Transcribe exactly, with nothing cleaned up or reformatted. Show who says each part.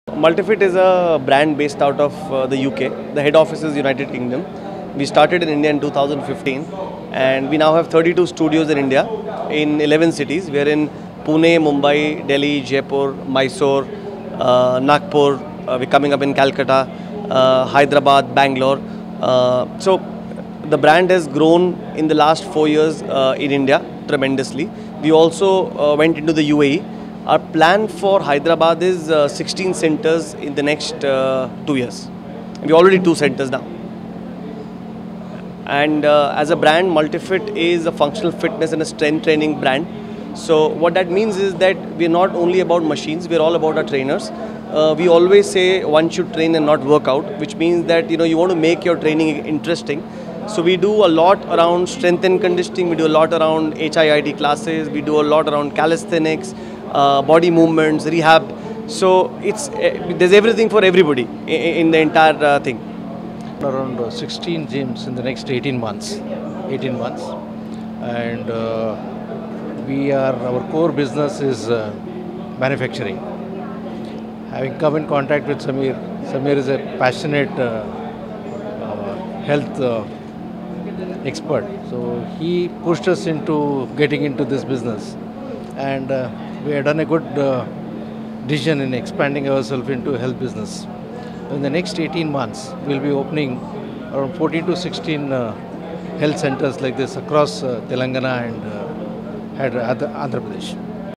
Speaker 1: Multifit is a brand based out of uh, the U K. The head office is United Kingdom. We started in India in two thousand fifteen and we now have thirty-two studios in India in eleven cities. We are in Pune, Mumbai, Delhi, Jaipur, Mysore, uh, Nagpur. Uh, we're coming up in Calcutta, uh, Hyderabad, Bangalore. Uh, so the brand has grown in the last four years uh, in India tremendously. We also uh, went into the U A E. Our plan for Hyderabad is uh, sixteen centers in the next uh, two years. We already two centers now. And uh, as a brand, Multifit is a functional fitness and a strength training brand. So what that means is that we're not only about machines, we're all about our trainers. Uh, we always say one should train and not work out, which means that you know you want to make your training interesting. So we do a lot around strength and conditioning, we do a lot around H I I T classes, we do a lot around calisthenics, uh, body movements, rehab. So it's uh, there's everything for everybody in, in the entire uh, thing.
Speaker 2: Around uh, sixteen gyms in the next eighteen months, eighteen months, and uh, we are our core business is uh, manufacturing. Having come in contact with Samir, Samir is a passionate uh, uh, health uh, expert. So he pushed us into getting into this business, and uh, we have done a good uh, decision in expanding ourselves into health business. In the next eighteen months, we'll be opening around fourteen to sixteen uh, health centers like this across uh, Telangana and uh, Andhra Pradesh.